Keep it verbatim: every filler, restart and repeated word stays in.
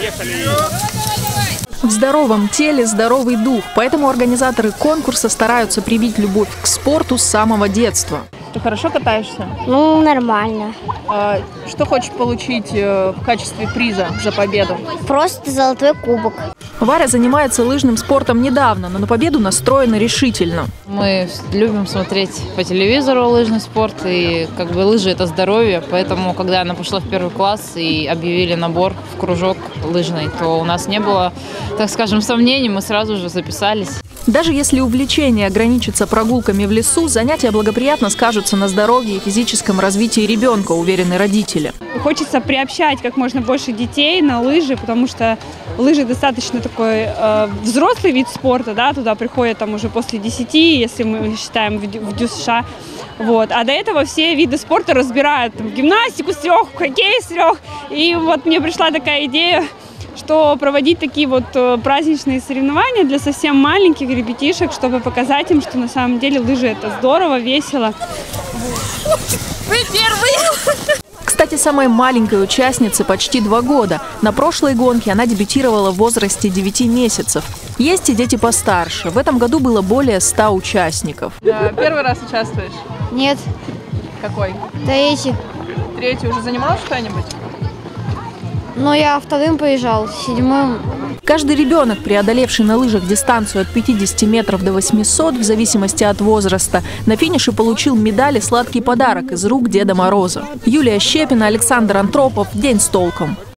Поехали! В здоровом теле здоровый дух, поэтому организаторы конкурса стараются привить любовь к спорту с самого детства. Ты хорошо катаешься? Ну, нормально. А, что хочешь получить в качестве приза за победу? Просто золотой кубок. Варя занимается лыжным спортом недавно, но на победу настроена решительно. Мы любим смотреть по телевизору лыжный спорт, и как бы лыжи – это здоровье, поэтому, когда она пошла в первый класс и объявили набор в кружок лыжный, то у нас не было, так скажем, сомнений, мы сразу же записались. Даже если увлечение ограничится прогулками в лесу, занятия благоприятно скажутся на здоровье и физическом развитии ребенка, уверены родители. Хочется приобщать как можно больше детей на лыжи, потому что лыжи достаточно такой э, взрослый вид спорта, да, туда приходят там уже после десяти, если мы считаем в, в ДЮСШ. Вот. А до этого все виды спорта разбирают, там, гимнастику с трех, хоккей с трех. И вот мне пришла такая идея, что проводить такие вот праздничные соревнования для совсем маленьких ребятишек, чтобы показать им, что на самом деле лыжи – это здорово, весело. Вы первые! Кстати, самой маленькой участнице почти два года. На прошлой гонке она дебютировала в возрасте девяти месяцев. Есть и дети постарше. В этом году было более ста участников. Да, первый раз участвуешь? Нет. Какой? Третий. Третий. Уже занималась что-нибудь? Но я вторым поезжал, седьмым. Каждый ребенок, преодолевший на лыжах дистанцию от пятидесяти метров до восьмисот, в зависимости от возраста, на финише получил медаль и сладкий подарок из рук Деда Мороза. Юлия Щепина, Александр Антропов. День с толком.